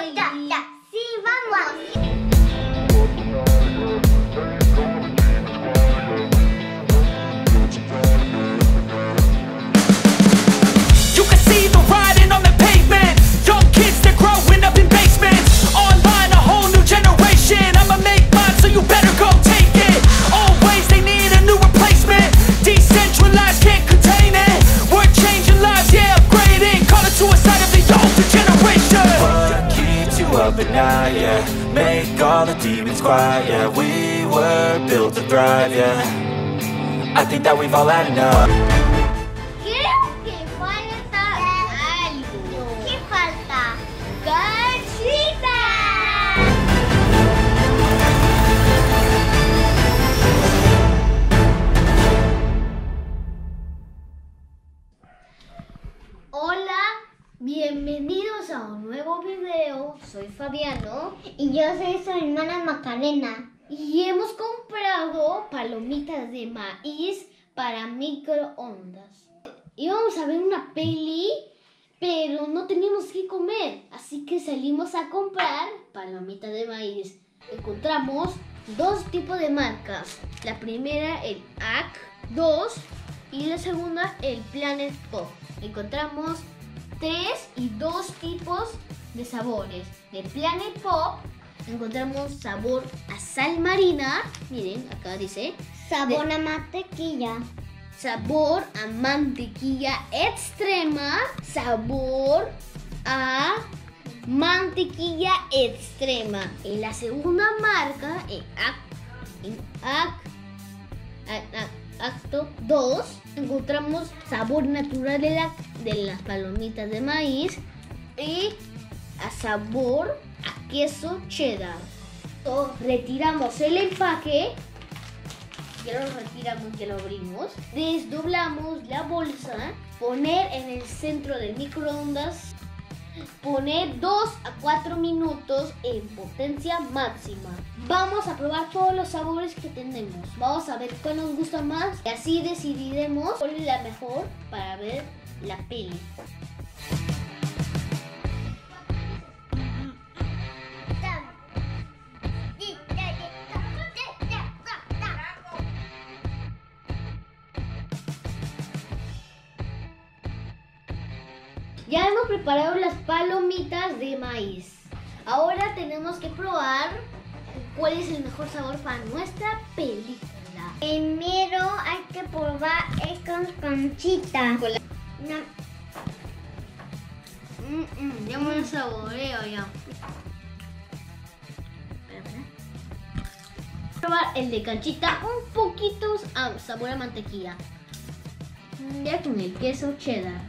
ya. Sí, vamos. You can see the writing on the pavement. Young kids, they're growing up in basements. Online, a whole new generation. I'ma make mine, so you better go take it. Always, they need a new replacement. Decentralized, can't contain it. We're changing lives, yeah, upgrading. Call it suicide of the older generation. What keeps you up at night, yeah? Make all the demons quiet, yeah. We were built to thrive, yeah. I think that we've all had enough. Creo que falta algo. ¿Qué falta? ¡Canchita! Hola, bienvenidos a un nuevo video. Soy Fabiano Y yo soy su hermana Macarena. y hemos comprado palomitas de maíz para microondas. Íbamos a ver una peli, pero no teníamos que comer, así que salimos a comprar palomitas de maíz. Encontramos dos tipos de marcas. La primera, el AC2, y la segunda, el Planet Pop. Encontramos 3 y 2 tipos de sabores. De Planet Pop encontramos sabor a sal marina, miren, acá dice, Sabor a mantequilla. sabor a mantequilla extrema, sabor a mantequilla extrema. En la segunda marca, en Acto 2, encontramos sabor natural de las palomitas de maíz y a sabor a queso cheddar. Retiramos el empaque. Ya lo retiramos, ya lo abrimos. Desdoblamos la bolsa. Poner en el centro del microondas. Poner 2 a 4 minutos en potencia máxima. Vamos a probar todos los sabores que tenemos. Vamos a ver cuál nos gusta más. Y así decidiremos cuál es la mejor para ver la peli. Ya hemos preparado las palomitas de maíz. Ahora tenemos que probar cuál es el mejor sabor para nuestra película. Primero hay que probar el con conchita. Ya me lo saboreo ya. Probar el de canchita, un poquito sabor a mantequilla. Ya con el queso cheddar.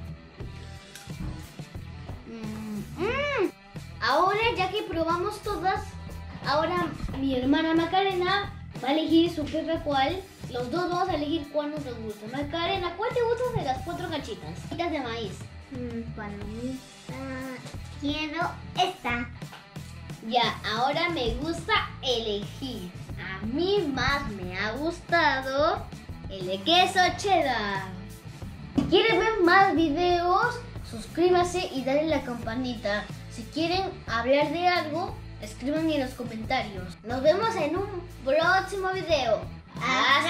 Ahora ya que probamos todas, ahora mi hermana Macarena va a elegir su propia cuál. Los dos vamos a elegir cuál nos gusta. Macarena, ¿cuál te gusta de las 4 cachitas? Cachitas de maíz. Palomita. Quiero esta. Ya, ahora me gusta elegir. A mí más me ha gustado el de queso cheddar. Si quieren ver más videos, suscríbanse y dale la campanita. Si quieren hablar de algo, escriban en los comentarios. Nos vemos en un próximo video. ¡Hasta